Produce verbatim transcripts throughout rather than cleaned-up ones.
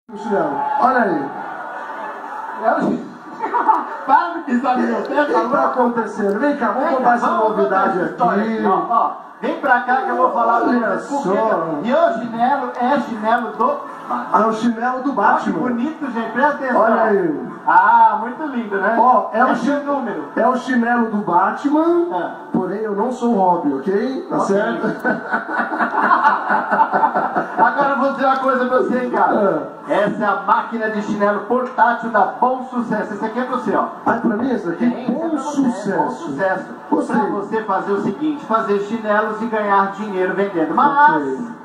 Olha aí. Para de pisar no meu tempo. O que está acontecendo? Vem cá, vamos contar essa novidade aqui. Ó, ó, vem pra cá que eu vou falar do Olha só. E o chinelo é chinelo do Batman. Ah, o chinelo do Olha Batman. que bonito, gente. Presta atenção. Olha aí. Ah, muito lindo, né? Ó, é o Esse chi- número. É o chinelo do Batman, Ah. porém eu não sou o Robin, ok? Tá Ok. certo? Agora eu vou dizer uma coisa pra você, hein, cara. Ah. Essa é a máquina de chinelo portátil da Bom Sucesso. Esse aqui é pra você, ó. Ah, pra mim isso aqui? Tem, esse é Bom pra você, Bom sucesso. sucesso. Gostei. Pra você fazer o seguinte, fazer chinelos e ganhar dinheiro vendendo. Mas Ok.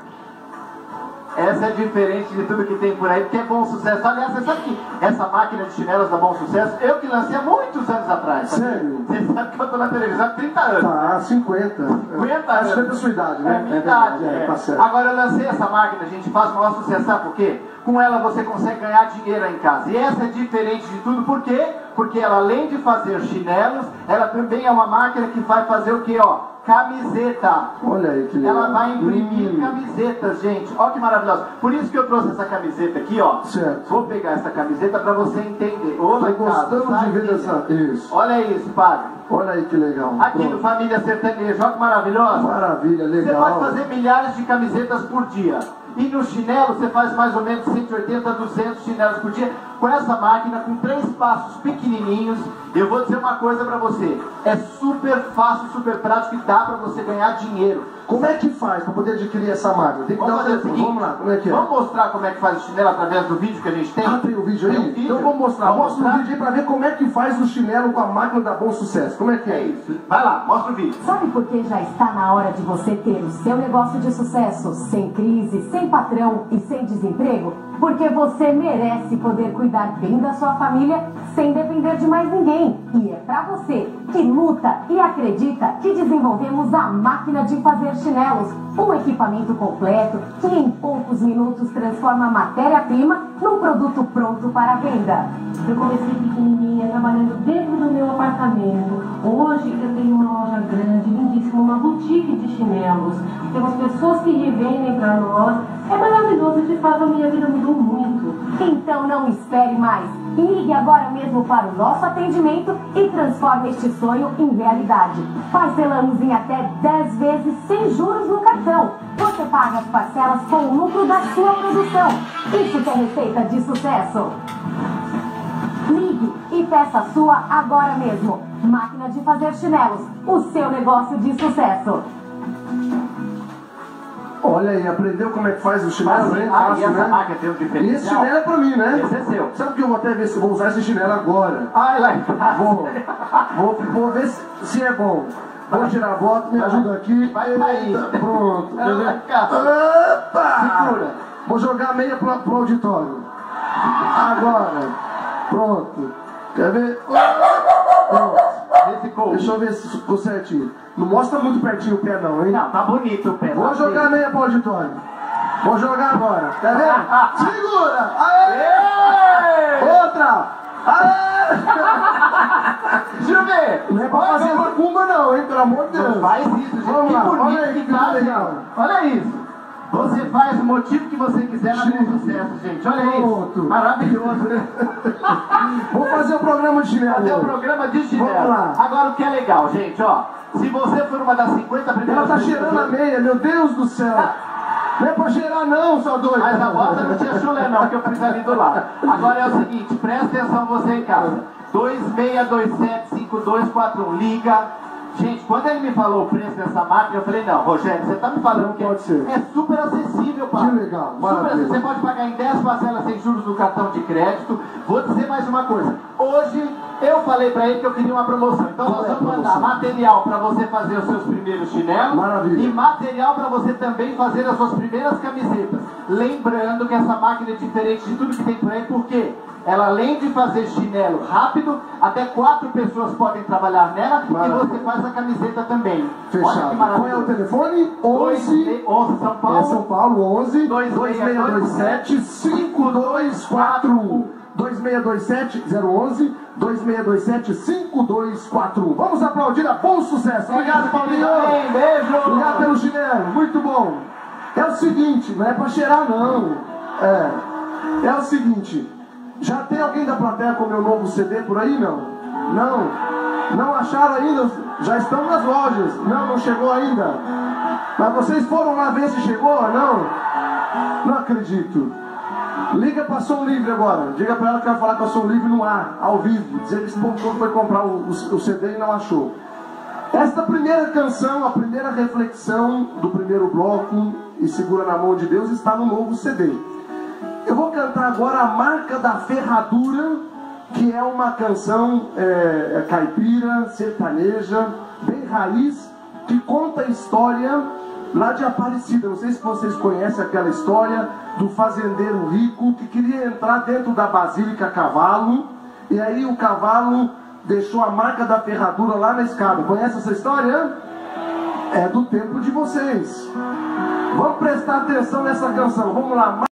essa é diferente de tudo que tem por aí, porque é Bom Sucesso. Aliás, você sabe que essa máquina de chinelos da Bom Sucesso, eu que lancei há muitos anos atrás. sabe? Sério? Você sabe que eu tô na televisão há trinta anos. Tá, cinquenta. cinquenta Ah, anos. cinquenta é a sua idade, né? É minha verdade, idade, é, é. tá certo. Agora eu lancei essa máquina, gente, faz o maior sucesso, sabe por quê? Com ela você consegue ganhar dinheiro aí em casa. E essa é diferente de tudo, por quê? Porque ela, além de fazer chinelos, ela também é uma máquina que vai fazer o quê, ó? Camiseta. Olha aí que legal. Ela vai imprimir Hum. camisetas, gente. Olha que maravilhoso. Por isso que eu trouxe essa camiseta aqui, ó. Certo. Vou pegar essa camiseta pra você entender. Ô, Tô lá em casa, gostando de sabe ver disso? essa. Isso. Olha isso, padre. Olha aí que legal. Aqui no Pronto. Família Sertaneja, olha que maravilhoso. Maravilha, Você legal. pode fazer milhares de camisetas por dia. E no chinelo você faz mais ou menos cento e oitenta, duzentos chinelos por dia. Com essa máquina, com três passos pequenininhos. Eu vou dizer uma coisa pra você. É super fácil, super prático e dá pra você ganhar dinheiro. Como é que faz para poder adquirir essa máquina? Tem que Vamos dar um fazer o telefone. seguinte. Vamos lá, como é que é? Vamos mostrar como é que faz o chinelo através do vídeo que a gente tem? Ah, tem o vídeo aí? Tem um vídeo. Então vamos mostrar. Vamos Mostra o mostrar? vídeo aí pra ver como é que faz o chinelo com a máquina da Bom Sucesso. Como é que É é? isso. Vai lá, mostra o vídeo. Sabe por que já está na hora de você ter o seu negócio de sucesso, sem crise, sem patrão e sem desemprego? Porque você merece poder cuidar bem da sua família sem depender de mais ninguém. E é pra você que luta e acredita que desenvolvemos a máquina de fazer chinelos, um equipamento completo que em poucos minutos transforma a matéria-prima num produto pronto para venda. Eu comecei pequenininha, trabalhando dentro do meu apartamento. Hoje eu tenho uma loja grande, lindíssima, uma boutique de chinelos. Temos pessoas que revendem para nós. É maravilhoso, de fato a minha vida mudou muito. Então não espere mais. Ligue agora mesmo para o nosso atendimento e transforme este sonho em realidade. Parcelamos em até dez vezes sem juros no cartão. Você paga as parcelas com o lucro da sua produção. Isso que é receita de sucesso. Ligue e peça a sua agora mesmo. Máquina de fazer chinelos, o seu negócio de sucesso. Olha aí, aprendeu como é que faz o chinelo, Fácil, né? ah, e Fácil, essa né? máquina tem um E esse diferencial. chinelo é pra mim, né? Esse é seu. Sabe que eu vou até ver se eu vou usar esse chinelo agora? Ai, lá em casa. Vou, vou, vou ver se, se é bom. Vou tirar a bota, me ajuda aqui. Vai cair. Eita, pronto. Vai Quer ver? cá. Opa! Segura. Vou jogar a meia pro, pro auditório. Agora. Pronto. Quer ver? Pronto. Esse gol. Deixa eu ver se ficou certinho. Não mostra muito pertinho o pé não, hein? Não, tá bonito o pé. Vou tá jogar a feio. meia pro auditório. Vou jogar agora. Quer ver? Segura! Aê! Ei! Outra! Aê! Deixa eu ver. Não é pra fazer macumba não, hein? Pelo amor de Deus. Não faz isso, gente. Vamos Que lá, bonito olha aí que que tá, legal. gente. Olha isso. Você faz o motivo que você quiser na Bom Sucesso, gente. Olha Pronto. isso. Maravilhoso. Vou fazer o programa de chinelo. Fazer o programa de chinelo. Vamos lá. Agora o que é legal, gente, ó. Se você for uma das cinquenta primeiras... Ela tá pessoas- cheirando a meia, meu Deus do céu. Não é pra cheirar não, seu doido. Mas a bota não tinha chulé não, que eu fiz ali do lado. Agora é o seguinte, presta atenção você em casa. dois seis dois sete cinco dois quatro um, liga. Gente, quando ele me falou o preço dessa máquina, eu falei, não, Rogério, você tá me falando Não que pode ser. é super acessível, pai. Que legal, Super maravilha. acessível. Você pode pagar em dez parcelas sem juros do cartão de crédito. Vou dizer mais uma coisa. Hoje, eu falei pra ele que eu queria uma promoção. Então Qual nós é a vamos mandar promoção? material pra você fazer os seus primeiros chinelos. Maravilha. E material para você também fazer as suas primeiras camisetas. Lembrando que essa máquina é diferente de tudo que tem por aí, porque ela, além de fazer chinelo rápido, até quatro pessoas podem trabalhar nela. Maravilha. E você faz a camiseta também. Olha Fechado. que Qual é o maravilhoso. telefone? onze. onze São Paulo. É São Paulo, onze dois dois seis seis dois sete cinco dois quatro um. dois seis dois sete zero onze dois seis dois sete cinco dois quatro um. Vamos aplaudir a Bom Sucesso. Obrigado, Paulinho. Bem, beijo. Obrigado pelo chinelo, muito bom. É o seguinte, não é pra cheirar não. É. É o seguinte, já tem alguém da plateia com meu novo C D por aí? Não? Não? Não acharam ainda? Já estão nas lojas. Não, não chegou ainda. Mas vocês foram lá ver se chegou? Não? Não acredito. Liga para Som Livre agora. Diga para ela que vai falar com a Som Livre no ar, ao vivo. Dizer que esse ponto foi comprar o, o, o C D e não achou. Esta primeira canção, a primeira reflexão do primeiro bloco, e Segura na Mão de Deus, está no novo C D. Eu vou cantar agora A Marca da Ferradura, que é uma canção é, é, caipira, sertaneja, bem raiz, que conta a história lá de Aparecida. Não sei se vocês conhecem aquela história do fazendeiro rico que queria entrar dentro da basílica a cavalo, e aí o cavalo deixou a marca da ferradura lá na escada. Conhece essa história? É do tempo de vocês. Vamos prestar atenção nessa canção. Vamos lá.